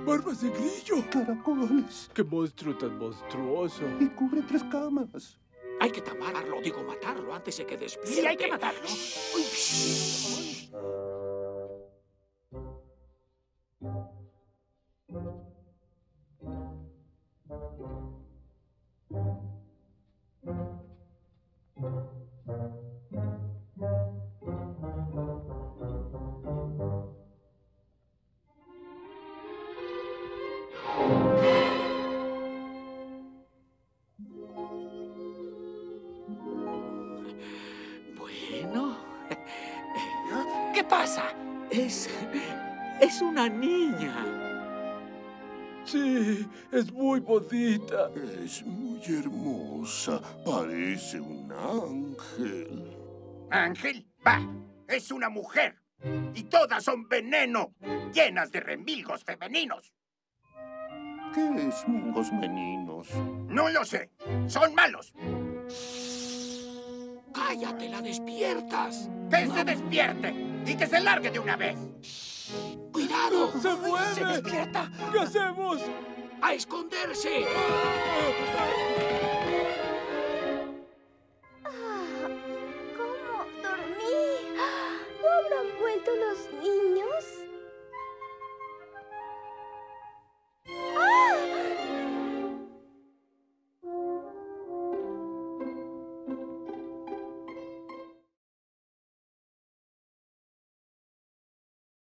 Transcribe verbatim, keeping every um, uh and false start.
barbas de grillo! Caracoles. ¡Qué monstruo tan monstruoso! Y cubre tres camas. Hay que tamarlo, digo matarlo antes de que despierte. Sí, hay que matarlo. Uy, shh. Bueno, ¿Qué pasa? es... es una niña. Sí, es muy bonita. Es muy hermosa. Parece un ángel. ¿Ángel? Va, es una mujer. Y todas son veneno, llenas de remilgos femeninos. ¿Qué es mingos meninos? No lo sé. Son malos. Cállate, la despiertas. ¡Que se despierte! ¡Y que se largue de una vez! ¡Cuidado! ¡Se mueve! ¡Se despierta! ¿Qué hacemos? ¡A esconderse! ¡Ah!